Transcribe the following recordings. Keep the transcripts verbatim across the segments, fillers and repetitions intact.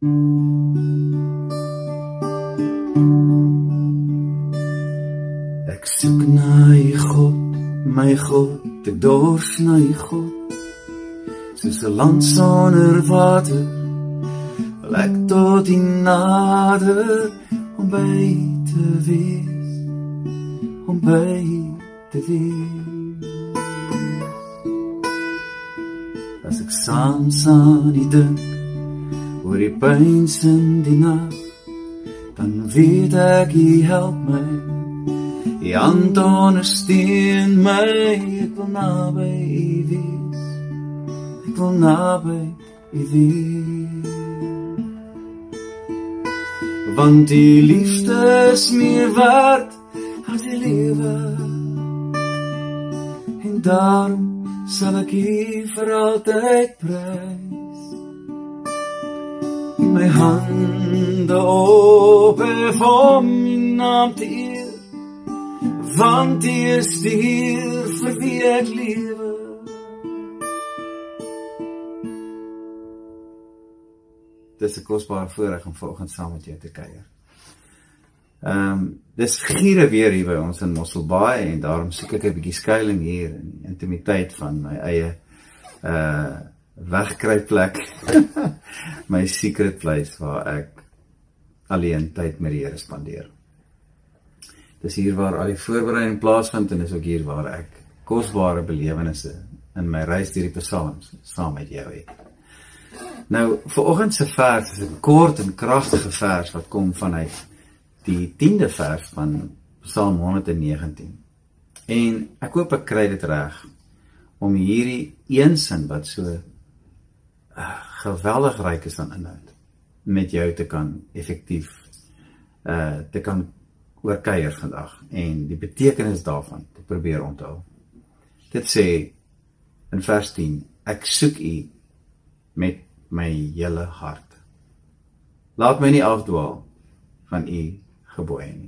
Ek soek na U God, my God, ek dors na U God, soos 'n land sonder water, wil ek tot U nader, om by te wees, om by te wees. As ek saans aan U dink, oor die pyns in die nag, dan weet ek U help my, U hand ondersteun my, ek wil naby U wees, ek wil naby U wees. Want die liefde is meer waard as die lewe, en daarom sal ek U vir altyd prys. My hande ophef om U naam te eer, want U is die Heer vir wie ek lewe. Dit is 'n kosbare voorreg om vanoggend saam met jou te kuier. Um, dis giere weer hier by ons in Mosselbaai, en daarom soek ek 'n bietjie skuiling hier in die intimiteit van my eie uh, wegkruipplek, my secret place waar ek alleen tyd met die Here spandeer. Dis hier waar al die voorbereiding plaasvind, en dis ook hier waar ek kosbare belewennisse in my reis deur die psalms saam met jou het. Nou, vanoggend se vers is 'n kort en kragtige vers wat kom vanuit die tiende vers van Psalm honderdnegentien. En ek hoop ek kry dit reg om hierdie een sin wat so uh, geweldig ryk is aan inhoud met jou te kan effektief uh, te kan oorkuier vandag en die betekenis daarvan te probeer onthou. Dit sê in vers tien, ek soek U met my hele hart. Laat my nie afdwaal van U gebooie nie.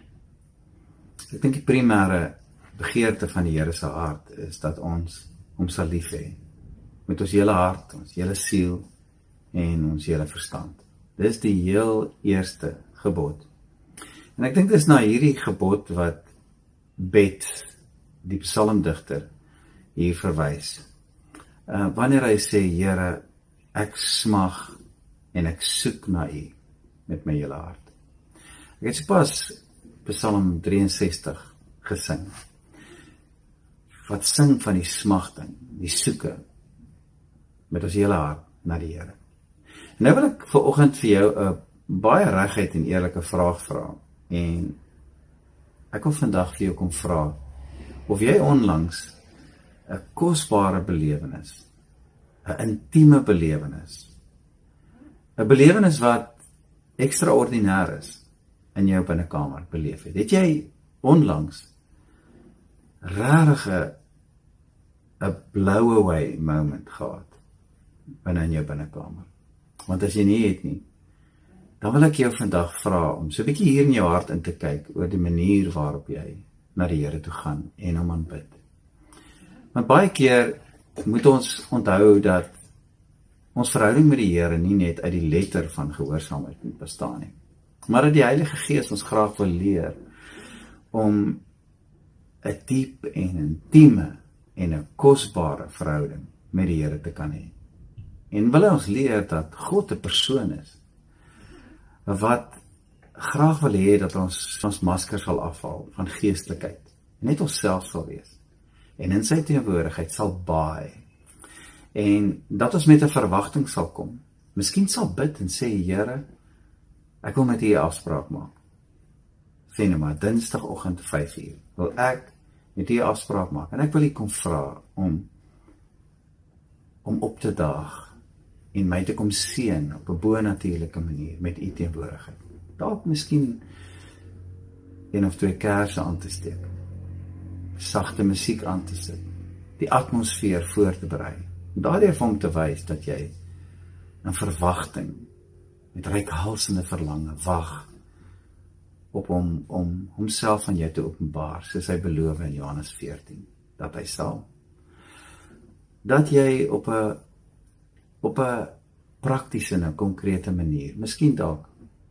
Ek dink die primêre begeerte van die Here se hart is dat ons hom sal lief hê met ons hele hart, ons hele siel en ons hele verstand. Dis die heel eerste gebod. En ek dink dis na hierdie gebod wat Bet, die psalmdigter, hier verwys. Uh, wanneer hy sê, Here, ek smag en ek soek na U met my hele hart. Ek het sopas Psalm drieënsestig gesing, wat sing van die smagting, die soeke, met ons hele hart na die Here. En nou wil ek vanoggend vir jou 'n baie reguit en eerlike vraag vra, en ek wil vandag vir jou kom vra, of jy onlangs 'n kosbare belewenis, 'n intieme belewenis, 'n belewenis wat ekstraordinêr is, in jou binnekamer beleef het. Het jy onlangs regtig 'n blow away moment gehad binne in jou binnekamer? Want as jy nie het nie, dan wil ek jou vandag vra om so 'n bietjie hier in jou hart in te kyk oor die manier waarop jy na die Here toe gaan en hom aanbid. Want baie keer moet ons onthou dat ons verhouding met die Here nie net uit die letter van gehoorsaamheid moet bestaan nie, maar dat die Heilige Gees ons graag wil leer om 'n diep en intieme en 'n kosbare verhouding met die Here te kan hê. En wil ons leer dat God 'n persoon is wat graag wil hê dat ons ons masker sal afhaal van geestelikheid en net onsself sal wees en in sy teenwoordigheid sal baai, en dat ons met 'n verwagting sal kom, miskien sal bid en sê, Here, ek wil met U 'n afspraak maak. Sê nou maar, dinsdagoggend vyf uur, wil ek met U 'n afspraak maak, en ek wil U kom vra om om op te daag en my te kom seën op 'n bonatuurlike manier met U teenwoordigheid. Dalk miskien een of twee kersse aan te steek, sagte musiek aan te sit, die atmosfeer voor te berei, daardeur vir hom te wys dat jy in verwagting, met reikhalsende verlange, wag op hom, om homself aan jou te openbaar, soos hy beloof in Johannes veertien, dat hy sal. Dat jy op 'n op 'n praktiese en 'n konkrete manier. Miskien dalk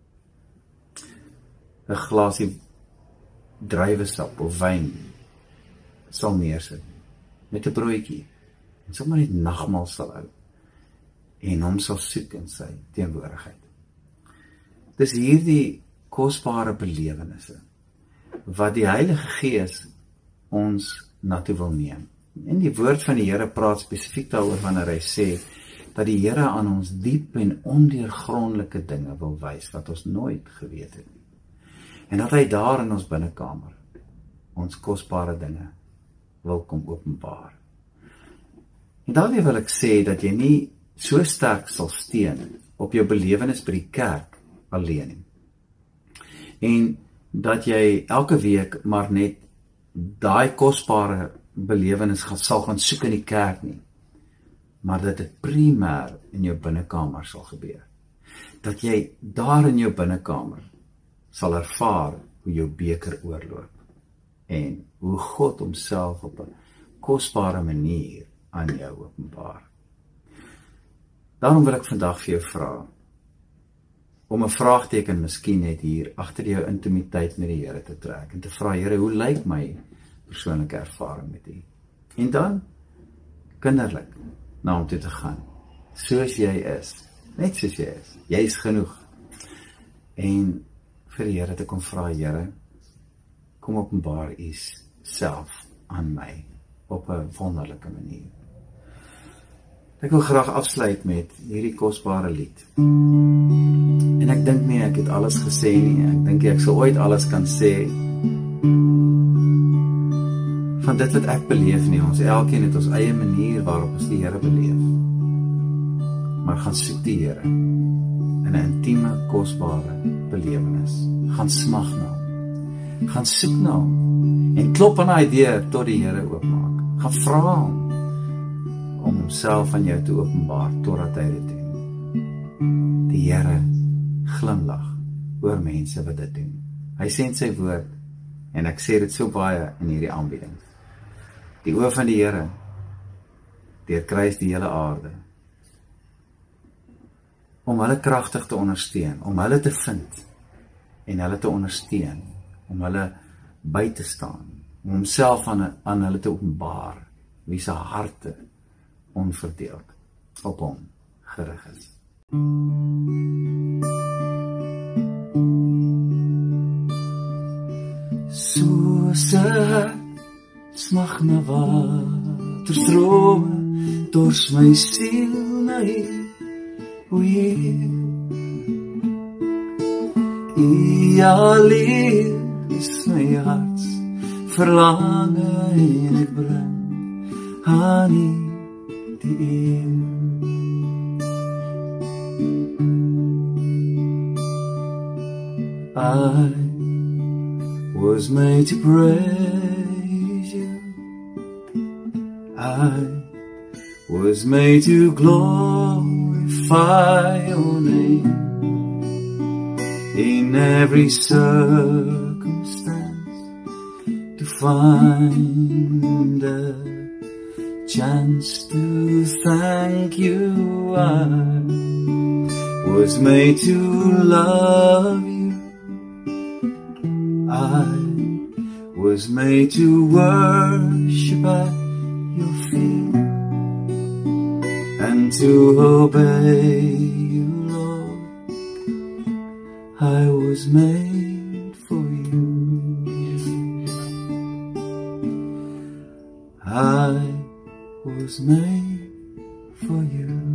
'n glasie druiwesap of wyn sal neersit met 'n broodjie en sommer net nagmaal sal hou en hom sal soek in sy teenwoordigheid. Dis hierdie kosbare belewennisse wat die Heilige Gees ons na toe wil neem. En die woord van die Here praat spesifiek daaroor wanneer hy sê dat die Here aan ons diep en ondeurgrondelike dinge wil wys wat ons nooit geweet het nie. En dat hy daar in ons binnekamer ons kosbare dinge wil kom openbaar. En daarmee wil ek sê dat jy nie so sterk sal steun op jou belewenis by die kerk alleen nie. En dat jy elke week maar net daai kosbare belewenis gaan, sal gaan soek in die kerk nie, maar dat dit primêr in jou binnekamer sal gebeur. Dat jy daar in jou binnekamer sal ervaar hoe jou beker oorloop en hoe God homself op 'n kosbare manier aan jou openbaar. Daarom wil ek vandag vir jou vra om 'n vraagteken miskien net hier agter jou intimiteit met die Here te trek en te vra, Here, hoe lyk my persoonlike ervaring met U? En dan kinderlik na hom toe te gaan, soos jy is, net soos jy is, jy is genoeg, en vir die Here te kom vra, Here, kom openbaar U self aan my op 'n wonderlike manier. Ek wil graag afsluit met hierdie kosbare lied. En ek dink nie ek het alles gesê nie, ek dink ek sal ooit alles kan sê van dit wat ek beleef nie. Ons elkeen het ons eie manier waarop ons die Here beleef. Maar gaan soek die Here in 'n intieme, kosbare belewenis. Gaan smag na hom. Gaan soek na hom en klop aan hy deur tot die Here oopmaak. Gaan vra hom om homself aan jou te openbaar totdat hy dit doen. Die Here glimlag oor mense wat dit doen. Hy sê in sy woord, en ek sê dit so baie in hierdie aanbieding, die oë van die Here deurkruis die hele aarde, om hulle kragtig te ondersteun, om hulle te vind, en hulle te ondersteun, om hulle by te staan, om homself aan, aan hulle te openbaar, wie se harte onverdeeld op hom gerig is. Soos 'n hart smag na waterstrome, dors my siel na U, o Heer. U alleen is my harts verlange en ek bring aan U die eer. I was made to praise You. I was made to glorify Your name in every circumstance, to find a chance to thank You. I was made to love You. I was made to worship at Your feet and to obey You, Lord. I was made for You. I was made for You.